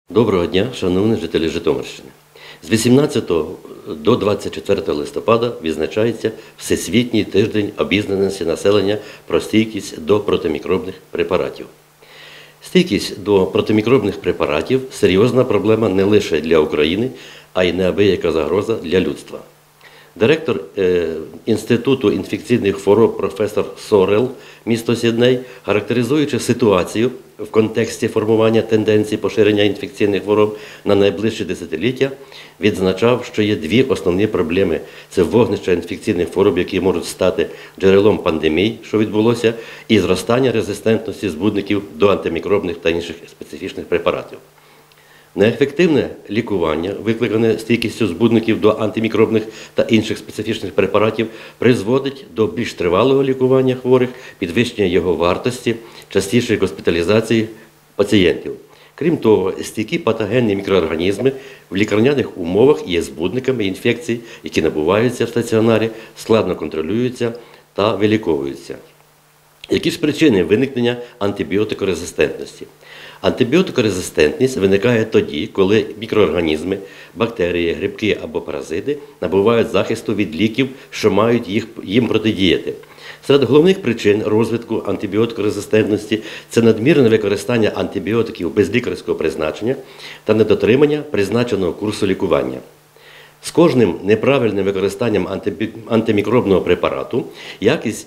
Доброго дня, шановні жителі Житомирщини. З 18 до 24 листопада відзначається Всесвітній тиждень обізнаності населення про стійкість до протимікробних препаратів. Стійкість до протимікробних препаратів – серйозна проблема не лише для України, а й неабияка загроза для людства. Директор Інституту інфекційних хвороб професор Сорел, місто Сідней, характеризуючи ситуацію в контексті формування тенденцій поширення інфекційних хвороб на найближчі десятиліття, відзначав, що є дві основні проблеми. Це вогнище інфекційних хвороб, які можуть стати джерелом пандемій, що відбулося, і зростання резистентності збудників до антимікробних та інших специфічних препаратів. Неефективне лікування, викликане стійкістю збудників до антимікробних та інших специфічних препаратів, призводить до більш тривалого лікування хворих, підвищення його вартості, частішої госпіталізації пацієнтів. Крім того, стійкі патогенні мікроорганізми в лікарняних умовах є збудниками інфекцій, які набуваються в стаціонарі, складно контролюються та виліковуються. Які ж причини виникнення антибіотикорезистентності? Антибіотикорезистентність виникає тоді, коли мікроорганізми, бактерії, грибки або паразити набувають захисту від ліків, що мають їм протидіяти. Серед головних причин розвитку антибіотикорезистентності – це надмірне використання антибіотиків без лікарського призначення та недотримання призначеного курсу лікування. З кожним неправильним використанням антимікробного препарату якісь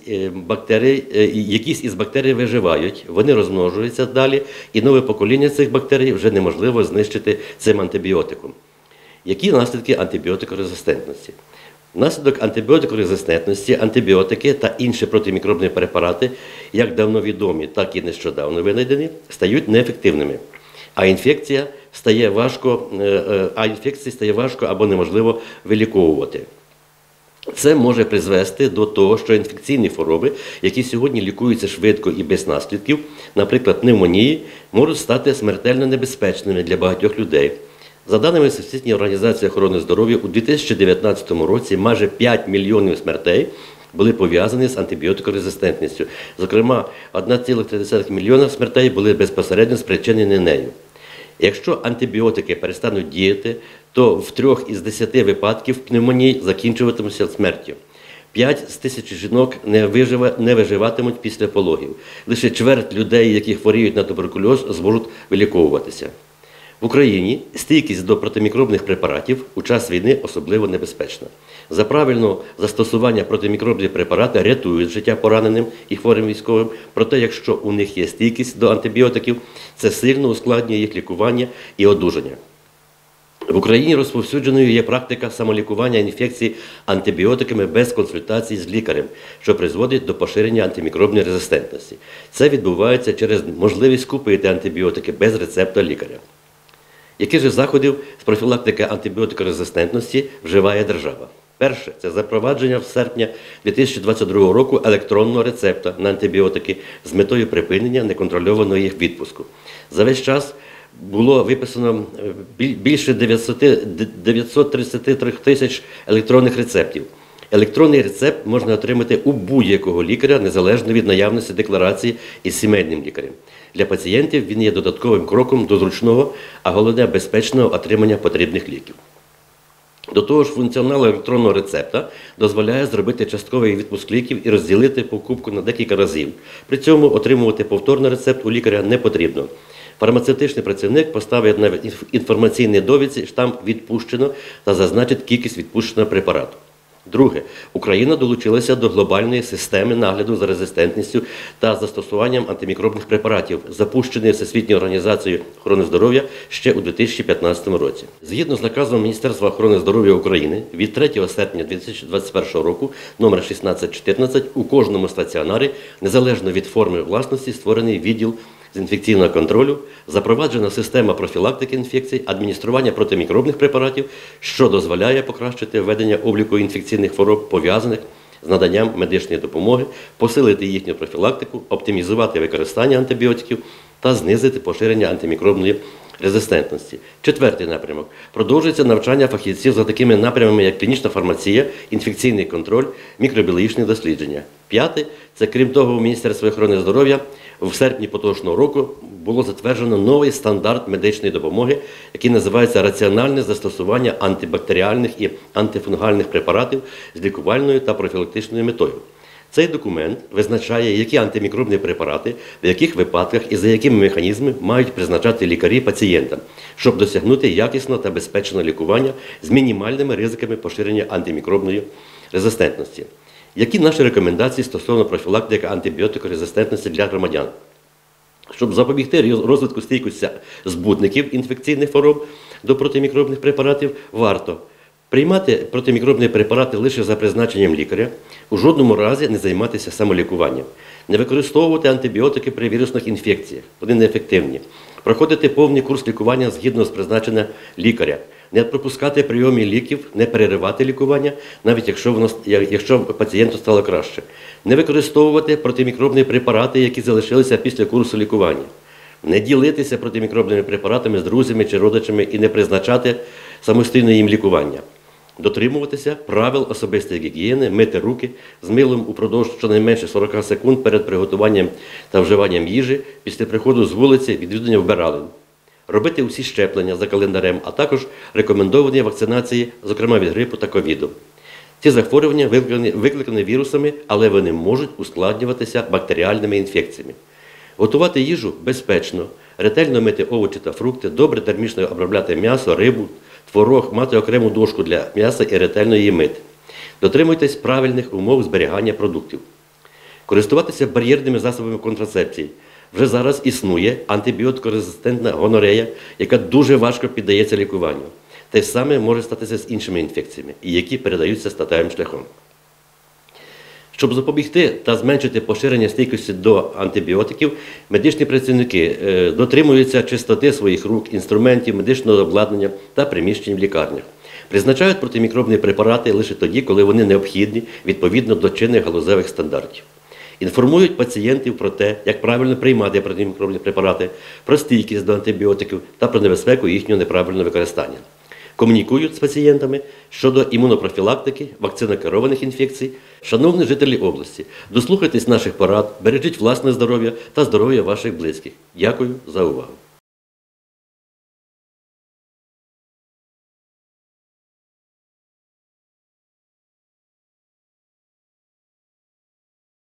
із бактерій виживають, вони розмножуються далі, і нове покоління цих бактерій вже неможливо знищити цим антибіотиком. Які наслідки антибіотикорезистентності? Внаслідок антибіотикорезистентності антибіотики та інші протимікробні препарати, як давно відомі, так і нещодавно винайдені, стають неефективними. А інфекції стає важко або неможливо виліковувати. Це може призвести до того, що інфекційні хвороби, які сьогодні лікуються швидко і без наслідків, наприклад, пневмонії, можуть стати смертельно небезпечними для багатьох людей. За даними Всесвітньої організації охорони здоров'я, у 2019 році майже 5 мільйонів смертей були пов'язані з антибіотикорезистентністю. Зокрема, 1,3 мільйона смертей були безпосередньо спричинені нею. Якщо антибіотики перестануть діяти, то в 3 із 10 випадків пневмоній закінчуватимуться смертю. 5 з 1000 жінок не виживатимуть після пологів. Лише чверть людей, які хворіють на туберкульоз, зможуть виліковуватися. В Україні стійкість до протимікробних препаратів у час війни особливо небезпечна. За правильне застосування протимікробні препарати рятують життя пораненим і хворим військовим, проте якщо у них є стійкість до антибіотиків, це сильно ускладнює їх лікування і одужання. В Україні розповсюдженою є практика самолікування інфекцій антибіотиками без консультації з лікарем, що призводить до поширення антимікробної резистентності. Це відбувається через можливість купити антибіотики без рецепта лікаря. Які ж заходів з профілактики антибіотикорезистентності вживає держава? Перше – це запровадження в серпні 2022 року електронного рецепта на антибіотики з метою припинення неконтрольованого їх відпуску. За весь час було виписано більше 933 тисяч електронних рецептів. Електронний рецепт можна отримати у будь-якого лікаря, незалежно від наявності декларації із сімейним лікарем. Для пацієнтів він є додатковим кроком до зручного, а головне безпечного отримання потрібних ліків. До того ж, функціонал електронного рецепта дозволяє зробити частковий відпуск ліків і розділити покупку на декілька разів. При цьому отримувати повторний рецепт у лікаря не потрібно. Фармацевтичний працівник поставить на інформаційній довідці штамп «Відпущено» та зазначить кількість відпущеного препарату. Друге. Україна долучилася до глобальної системи нагляду за резистентністю та застосуванням антимікробних препаратів, запущеної Всесвітньою організацією охорони здоров'я ще у 2015 році. Згідно з наказом Міністерства охорони здоров'я України від 3 серпня 2021 року номер 1614 у кожному стаціонарі, незалежно від форми власності, створений відділ з інфекційного контролю, запроваджена система профілактики інфекцій, адміністрування протимікробних препаратів, що дозволяє покращити ведення обліку інфекційних хвороб, пов'язаних з наданням медичної допомоги, посилити їхню профілактику, оптимізувати використання антибіотиків та знизити поширення антимікробної резистентності. Четвертий напрямок. Продовжується навчання фахівців за такими напрямами, як клінічна фармація, інфекційний контроль, мікробіологічні дослідження. П'яте – це, крім того, у Міністерстві охорони здоров'я в серпні поточного року було затверджено новий стандарт медичної допомоги, який називається «Раціональне застосування антибактеріальних і антифунгальних препаратів з лікувальною та профілактичною метою». Цей документ визначає, які антимікробні препарати, в яких випадках і за якими механізмами мають призначати лікарі пацієнтам, щоб досягнути якісного та безпечного лікування з мінімальними ризиками поширення антимікробної резистентності. Які наші рекомендації стосовно профілактики антибіотикорезистентності для громадян? Щоб запобігти розвитку стійкості збудників інфекційних хвороб до протимікробних препаратів, варто приймати протимікробні препарати лише за призначенням лікаря, у жодному разі не займатися самолікуванням, не використовувати антибіотики при вірусних інфекціях, вони неефективні, проходити повний курс лікування згідно з призначенням лікаря, не пропускати прийомі ліків, не переривати лікування, навіть якщо пацієнту стало краще, не використовувати протимікробні препарати, які залишилися після курсу лікування, не ділитися протимікробними препаратами з друзями чи родичами і не призначати самостійно їм лікування. Дотримуватися правил особистої гігієни, мити руки з милом упродовж щонайменше 40 секунд перед приготуванням та вживанням їжі, після приходу з вулиці, відвідування вбиралень. Робити усі щеплення за календарем, а також рекомендовані вакцинації, зокрема від грипу та ковіду. Ці захворювання викликані вірусами, але вони можуть ускладнюватися бактеріальними інфекціями. Готувати їжу безпечно, ретельно мити овочі та фрукти, добре термічно обробляти м'ясо, рибу, творог, мати окрему дошку для м'яса і ретельно її мити. Дотримуйтесь правильних умов зберігання продуктів. Користуватися бар'єрними засобами контрацепції. Вже зараз існує антибіотикорезистентна гонорея, яка дуже важко піддається лікуванню. Те ж саме може статися з іншими інфекціями, які передаються статевим шляхом. Щоб запобігти та зменшити поширення стійкості до антибіотиків, медичні працівники дотримуються чистоти своїх рук, інструментів, медичного обладнання та приміщень в лікарнях. Призначають протимікробні препарати лише тоді, коли вони необхідні відповідно до чинних галузевих стандартів. Інформують пацієнтів про те, як правильно приймати протимікробні препарати, про стійкість до антибіотиків та про небезпеку їхнього неправильного використання. Комунікують з пацієнтами щодо імунопрофілактики, вакцинокерованих інфекцій. Шановні жителі області, дослухайтесь наших порад, бережіть власне здоров'я та здоров'я ваших близьких. Дякую за увагу.